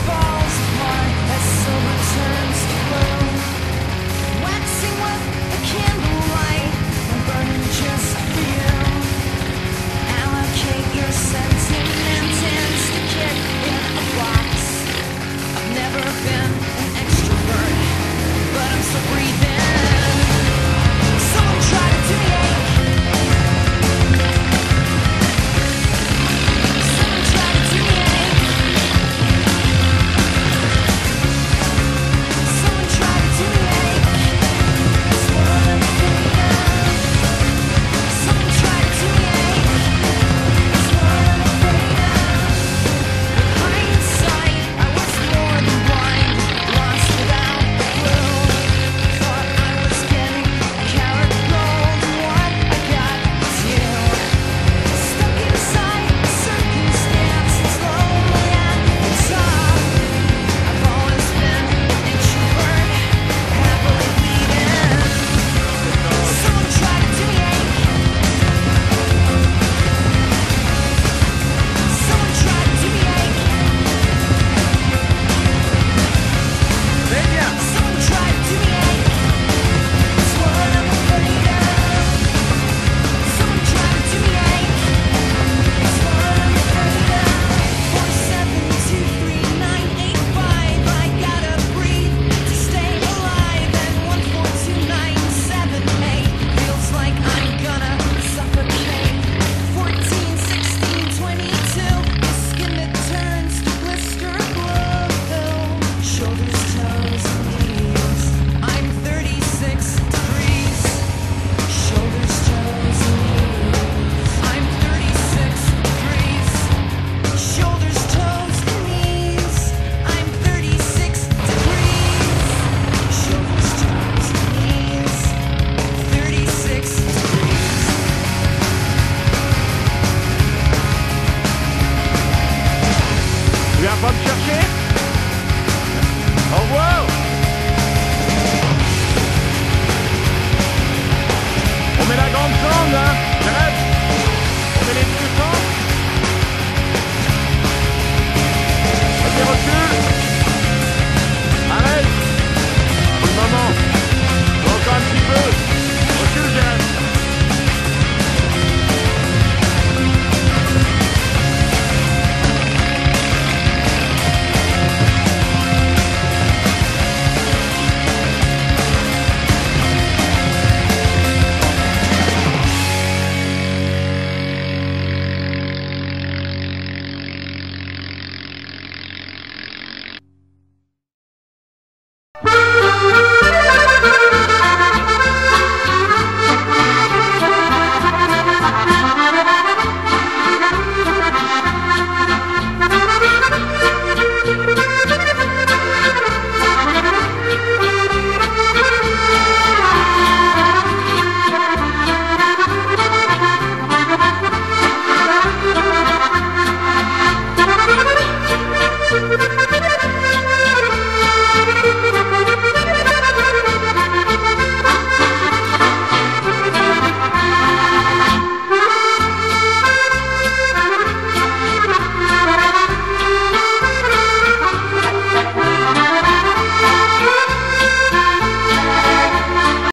falls apart as silver turns to blue. Waxing with the candlelight and burning just for you. Allocate your sentiments and stick it in a box. I've never been an extrovert, but I'm still breathing. Someone try to do me ache. Someone try to do me ache. Someone try to do me ache. That's what I'm afraid of. Someone try to do me ache. That's what I'm afraid of. With hindsight, I was more than blind, lost without a clue. Thought I was getting a carat of gold, and what I got was you. Stuck inside a circumstance that's lonely at the top. I've always been an introvert, happily bleeding. Someone try to do me ache. Someone try to do me ache. Someone try to do me ache. That's what I'm afraid of. Someone try to do me ache. That's what I'm afraid of. 4723985. I gotta breathe to stay alive. And 1429778 feels like I'm gonna suffocate. 14, 16, 22. The skin that turns to blister blue. Shoulders, toes, and knees. I'm 36 degrees. Shoulders, toes, and knees. I'm 36 degrees. Shoulders, toes, and knees. I'm 36 degrees. Shoulders, toes, and knees. 36 degrees. Yeah, Bob